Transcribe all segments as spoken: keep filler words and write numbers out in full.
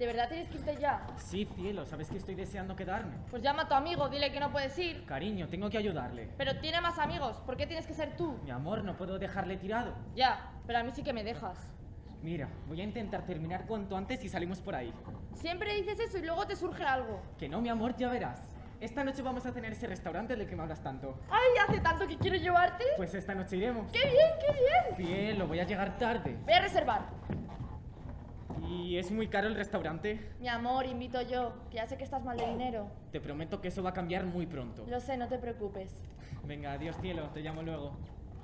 ¿De verdad tienes que irte ya? Sí, cielo, sabes que estoy deseando quedarme. Pues llama a tu amigo, dile que no puedes ir. Cariño, tengo que ayudarle. Pero tiene más amigos, ¿por qué tienes que ser tú? Mi amor, no puedo dejarle tirado. Ya, pero a mí sí que me dejas. Mira, voy a intentar terminar cuanto antes y salimos por ahí. Siempre dices eso y luego te surge algo. Que no, mi amor, ya verás. Esta noche vamos a tener ese restaurante del que me hablas tanto. ¡Ay, hace tanto que quiero llevarte! Pues esta noche iremos. ¡Qué bien, qué bien! Cielo, voy a llegar tarde. Voy a reservar. ¿Y es muy caro el restaurante? Mi amor, invito yo, que ya sé que estás mal de dinero. Te prometo que eso va a cambiar muy pronto. Lo sé, no te preocupes. Venga, adiós, cielo, te llamo luego.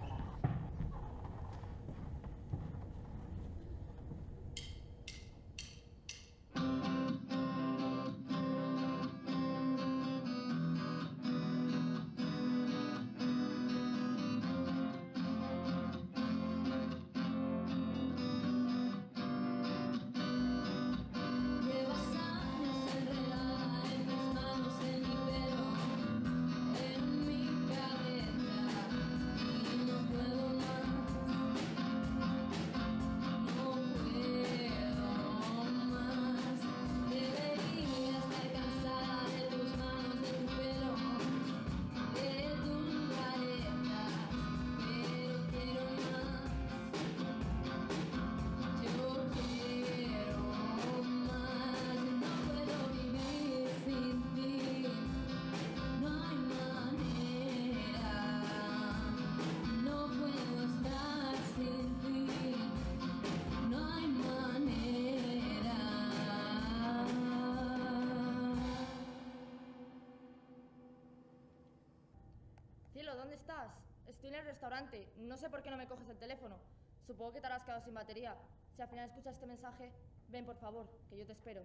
Cielo, ¿dónde estás? Estoy en el restaurante. No sé por qué no me coges el teléfono. Supongo que te habrás quedado sin batería. Si al final escuchas este mensaje, ven por favor, que yo te espero.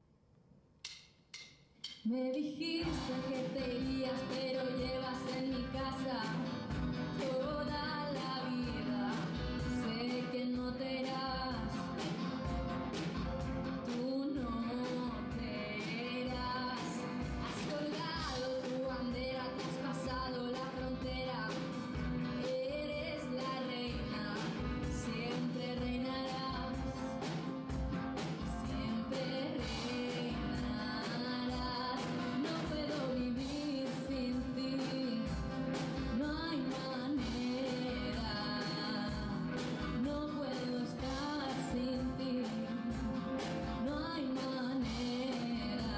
Me dijiste que te irías, pero llevas en mi casa toda la vida. Sé que no te irás, tú no te irás. Has colgado tu bandera, te has pasado la frontera. Eres la reina, siempre reinarás, siempre reinarás. No puedo vivir sin ti, no hay manera. No puedo estar sin ti, no hay manera.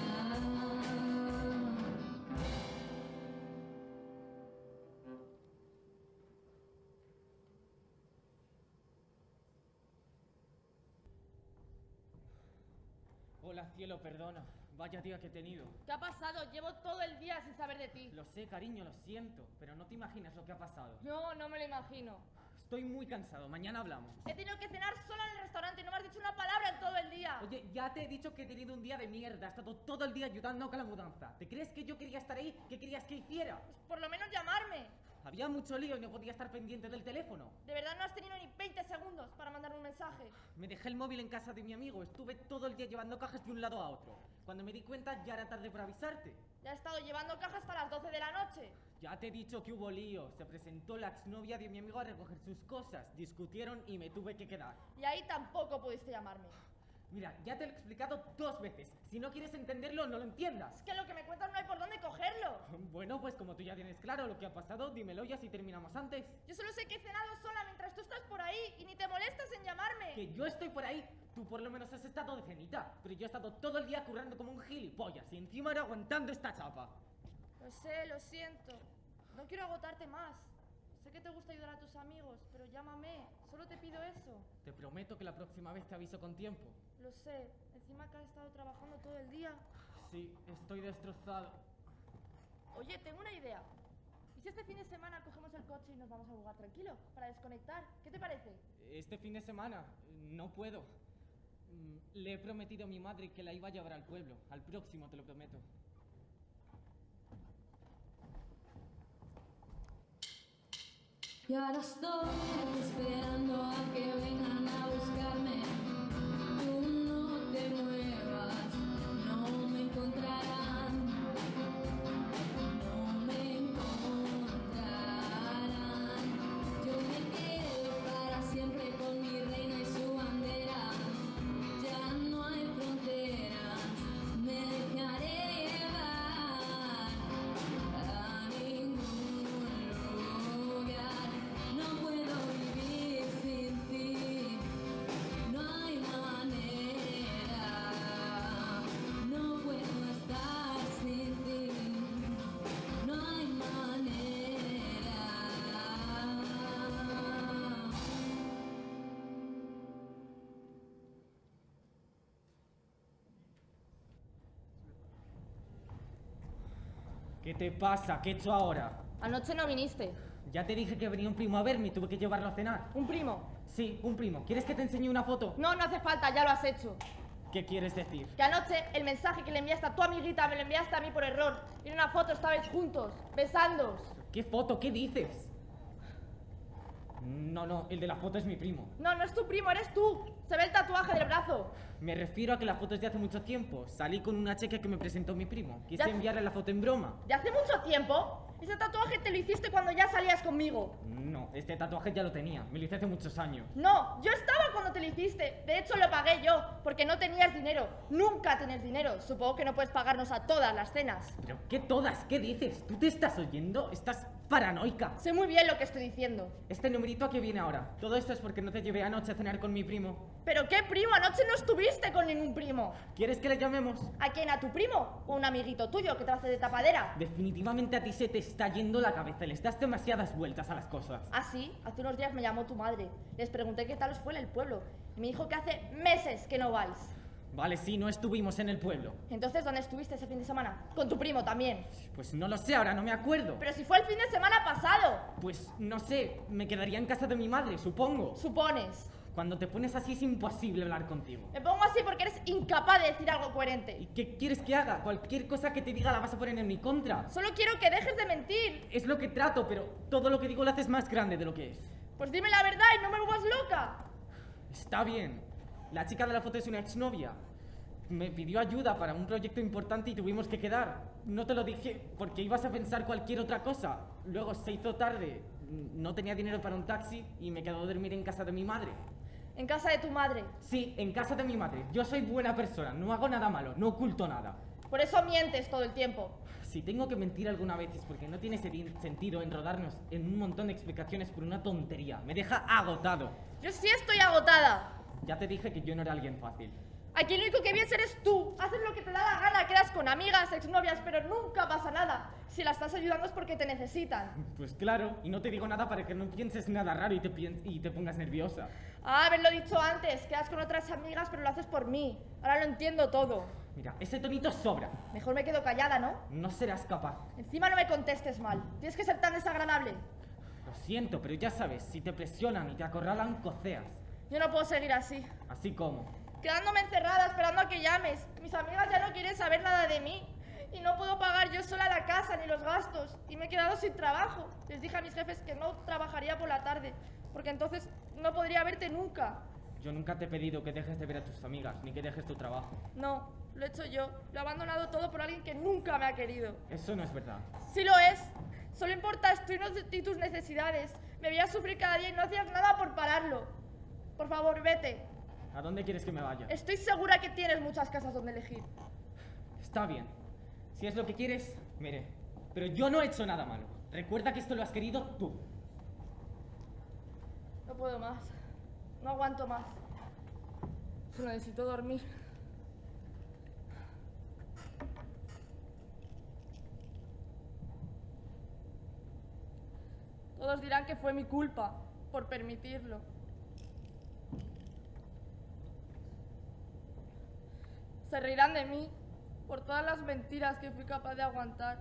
Hola, cielo, perdona. Vaya día que he tenido. ¿Qué ha pasado? Llevo todo el día sin saber de ti. Lo sé, cariño, lo siento, pero no te imaginas lo que ha pasado. No, no me lo imagino. Estoy muy cansado, mañana hablamos. He tenido que cenar sola en el restaurante y no me has dicho una palabra en todo el día. Oye, ya te he dicho que he tenido un día de mierda, he estado todo el día ayudando con la mudanza. ¿Te crees que yo quería estar ahí? ¿Qué querías que hiciera? Pues por lo menos llamarme. Había mucho lío y no podía estar pendiente del teléfono. De verdad no has tenido ni veinte segundos para mandar un mensaje. Me dejé el móvil en casa de mi amigo, estuve todo el día llevando cajas de un lado a otro. Cuando me di cuenta ya era tarde para avisarte. Ya he estado llevando cajas hasta las doce de la noche. Ya te he dicho que hubo lío, se presentó la exnovia de mi amigo a recoger sus cosas, discutieron y me tuve que quedar. Y ahí tampoco pudiste llamarme. Mira, ya te lo he explicado dos veces. Si no quieres entenderlo, no lo entiendas. Es que lo que me cuentas no hay por dónde cogerlo. Bueno, pues como tú ya tienes claro lo que ha pasado, dímelo ya si terminamos antes. Yo solo sé que he cenado sola mientras tú estás por ahí y ni te molestas en llamarme. Que yo estoy por ahí, tú por lo menos has estado de cenita, pero yo he estado todo el día currando como un gilipollas y encima ahora aguantando esta chapa. Lo sé, lo siento. No quiero agotarte más. Sé que te gusta ayudar a tus amigos, pero llámame. Solo te pido eso. Te prometo que la próxima vez te aviso con tiempo. Lo sé. Encima que has estado trabajando todo el día. Sí, estoy destrozado. Oye, tengo una idea. ¿Y si este fin de semana cogemos el coche y nos vamos a un lugar tranquilo para desconectar? ¿Qué te parece? Este fin de semana no puedo. Mm, Le he prometido a mi madre que la iba a llevar al pueblo. Al próximo, te lo prometo. Y ahora estoy esperando a que vengan a buscarme. Tú no te muevas, no me encontrarán, no me encontrarán. Yo me quedo para siempre con mi reina y su bandera. Ya no hay frontera. ¿Qué te pasa? ¿Qué he hecho ahora? Anoche no viniste. Ya te dije que venía un primo a verme y tuve que llevarlo a cenar. ¿Un primo? Sí, un primo. ¿Quieres que te enseñe una foto? No, no hace falta, ya lo has hecho. ¿Qué quieres decir? Que anoche el mensaje que le enviaste a tu amiguita me lo enviaste a mí por error. Y en una foto estabais juntos, besándoos. ¿Qué foto? ¿Qué dices? No, no, el de la foto es mi primo. No, no es tu primo, eres tú. Se ve el tatuaje del brazo. Me refiero a que la foto es de hace mucho tiempo. Salí con una chica que me presentó mi primo. Quise Ya- enviarle la foto en broma. ¿De hace mucho tiempo? Ese tatuaje te lo hiciste cuando ya salías conmigo. No, este tatuaje ya lo tenía. Me lo hice hace muchos años. No, yo estaba cuando te lo hiciste. De hecho, lo pagué yo, porque no tenías dinero. Nunca tienes dinero. Supongo que no puedes pagarnos a todas las cenas. ¿Pero qué todas? ¿Qué dices? ¿Tú te estás oyendo? Estás paranoica. Sé muy bien lo que estoy diciendo. Este numerito aquí viene ahora. Todo esto es porque no te llevé anoche a cenar con mi primo. ¿Pero qué primo? Anoche no estuviste con ningún primo. ¿Quieres que le llamemos? ¿A quién? ¿A tu primo? ¿O un amiguito tuyo que te hace de tapadera? Definitivamente a ti se te está yendo la cabeza. Le das demasiadas vueltas a las cosas. Ah, sí, hace unos días me llamó tu madre. Les pregunté qué tal os fue en el pueblo. Y me dijo que hace meses que no vais. Vale, sí, no estuvimos en el pueblo. Entonces, ¿dónde estuviste ese fin de semana? Con tu primo también. Pues no lo sé, ahora no me acuerdo. Pero si fue el fin de semana pasado. Pues no sé, me quedaría en casa de mi madre, supongo. Supones. Cuando te pones así es imposible hablar contigo. Me pongo así porque eres incapaz de decir algo ¿Y coherente. qué quieres que haga? Cualquier cosa que te diga la vas a poner en mi contra. Solo quiero que dejes de mentir. Es lo que trato, pero todo lo que digo lo haces más grande de lo que es. Pues dime la verdad y no me vuelvas loca. Está bien. La chica de la foto es una exnovia. Me pidió ayuda para un proyecto importante y tuvimos que quedar. No te lo dije porque ibas a pensar cualquier otra cosa. Luego se hizo tarde, no tenía dinero para un taxi y me quedó a dormir en casa de mi madre. En casa de tu madre. Sí, en casa de mi madre. Yo soy buena persona, no hago nada malo, no oculto nada. Por eso mientes todo el tiempo. Si tengo que mentir alguna vez es porque no tiene sedi- sentido enrodarnos en un montón de explicaciones por una tontería. Me deja agotado. Yo sí estoy agotada. Ya te dije que yo no era alguien fácil. Aquí el único que vienes eres tú. Haces lo que te da la gana, quedas con amigas, exnovias, pero nunca pasa nada. Si la estás ayudando es porque te necesitan. Pues claro, y no te digo nada para que no pienses nada raro y te, pien- y te pongas nerviosa. Ah, haberlo dicho antes. Quedas con otras amigas, pero lo haces por mí. Ahora lo entiendo todo. Mira, ese tonito sobra. Mejor me quedo callada, ¿no? No serás capaz. Encima no me contestes mal. Tienes que ser tan desagradable. Lo siento, pero ya sabes, si te presionan y te acorralan, coceas. Yo no puedo seguir así. Así como. Quedándome encerrada esperando a que llames. Mis amigas ya no quieren saber nada de mí. Y no puedo pagar yo sola la casa ni los gastos. Y me he quedado sin trabajo. Les dije a mis jefes que no trabajaría por la tarde. Porque entonces no podría verte nunca. Yo nunca te he pedido que dejes de ver a tus amigas, ni que dejes tu trabajo. No, lo he hecho yo. Lo he abandonado todo por alguien que nunca me ha querido. Eso no es verdad. Sí lo es. Solo importas tú y, no- y tus necesidades. Me veías sufrir cada día y no hacías nada por pararlo. Por favor, vete. ¿A dónde quieres que me vaya? Estoy segura que tienes muchas casas donde elegir. Está bien. Si es lo que quieres, mire. Pero yo no he hecho nada malo. Recuerda que esto lo has querido tú. No puedo más. No aguanto más. Solo necesito dormir. Todos dirán que fue mi culpa por permitirlo. Se reirán de mí por todas las mentiras que fui capaz de aguantar.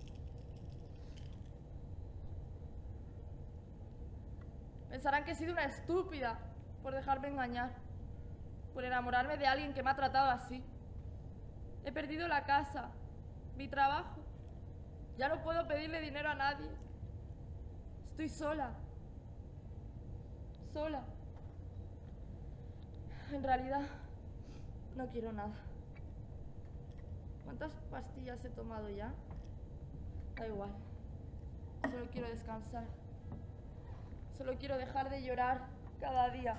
Pensarán que he sido una estúpida por dejarme engañar, por enamorarme de alguien que me ha tratado así. He perdido la casa, mi trabajo. Ya no puedo pedirle dinero a nadie. Estoy sola. Sola. En realidad, no quiero nada. ¿Cuántas pastillas he tomado ya? Da igual. Solo quiero descansar. Solo quiero dejar de llorar cada día.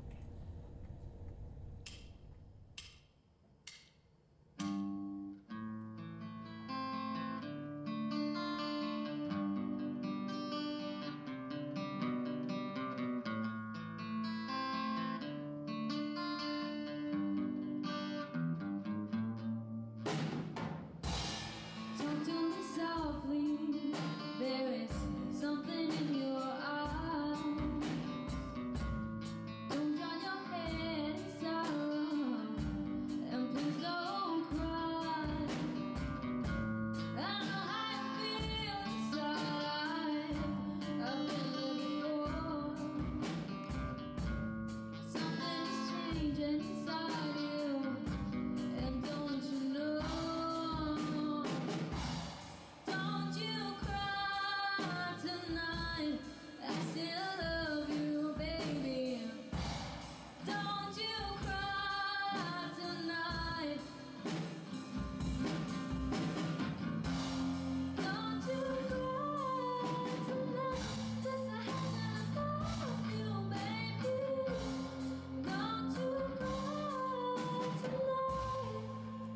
Talk to me softly. There is something in your eyes. tonight. I still love you, baby. Don't you cry tonight. Don't you cry tonight. 'Cause I haven't love you, baby. Don't you cry tonight.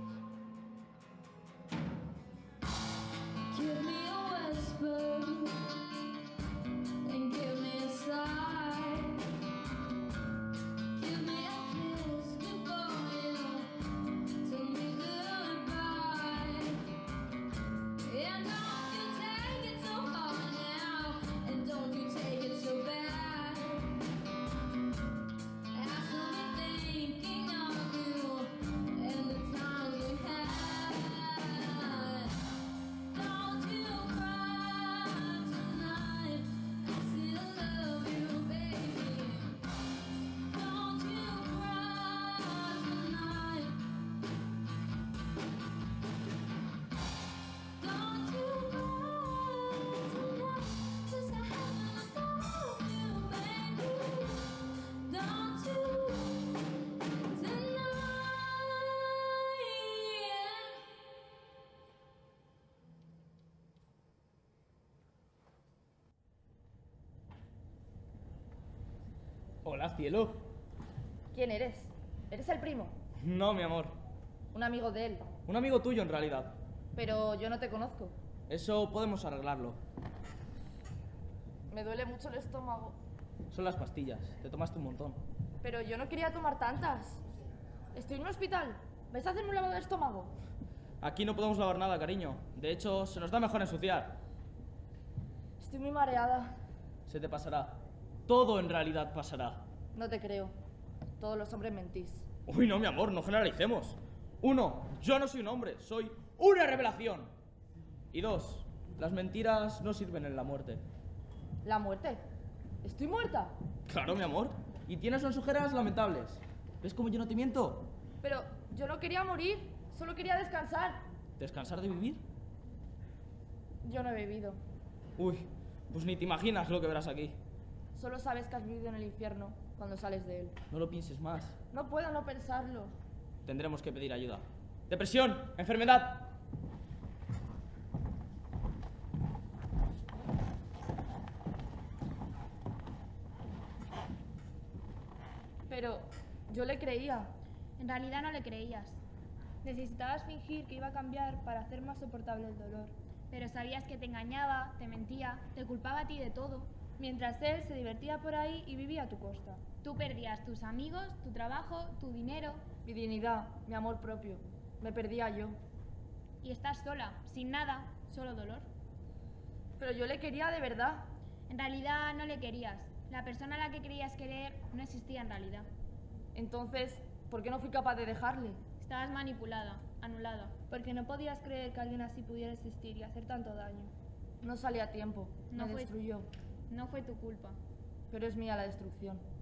Give me a whisper and give me a sigh. Give me a kiss before you tell me goodbye. And don't you take it so hard now, and don't you take it so bad. I've still been thinking of you and the times we had. Don't you cry tonight. I still love you, baby. Don't you cry tonight. Don't you cry tonight. 'Cause I haven't loved you, baby. Don't you tonight. Hola, cielo. ¿Quién eres? ¿Eres el primo? No, mi amor. Un amigo de él. Un amigo tuyo, en realidad. Pero yo no te conozco. Eso podemos arreglarlo. Me duele mucho el estómago. Son las pastillas. Te tomaste un montón. Pero yo no quería tomar tantas. Estoy en un hospital. ¿Vais a hacerme un lavado de estómago? Aquí no podemos lavar nada, cariño. De hecho, se nos da mejor ensuciar. Estoy muy mareada. Se te pasará. Todo en realidad pasará. No te creo. Todos los hombres mentís. Uy, no, mi amor, no generalicemos. Uno, yo no soy un hombre, soy una revelación. Y dos, las mentiras no sirven en la muerte. ¿La muerte? ¿Estoy muerta? Claro, mi amor. Y tienes unas ojeras lamentables. ¿Ves cómo yo no te miento? Pero yo no quería morir. Solo quería descansar. ¿Descansar de vivir? Yo no he bebido. Uy, pues ni te imaginas lo que verás aquí. Solo sabes que has vivido en el infierno cuando sales de él. No lo pienses más. No puedo no pensarlo. Tendremos que pedir ayuda. Depresión, enfermedad. Pero yo le creía. En realidad no le creías. Necesitabas fingir que iba a cambiar para hacer más soportable el dolor. Pero sabías que te engañaba, te mentía, te culpaba a ti de todo. Mientras él se divertía por ahí y vivía a tu costa. Tú perdías tus amigos, tu trabajo, tu dinero. Mi dignidad, mi amor propio. Me perdía yo. Y estás sola, sin nada, solo dolor. Pero yo le quería de verdad. En realidad no le querías. La persona a la que creías querer no existía en realidad. Entonces, ¿por qué no fui capaz de dejarle? Estabas manipulada, anulada. Porque no podías creer que alguien así pudiera existir y hacer tanto daño. No salí a tiempo. No me fue- destruyó. No fue tu culpa. Pero es mía la destrucción.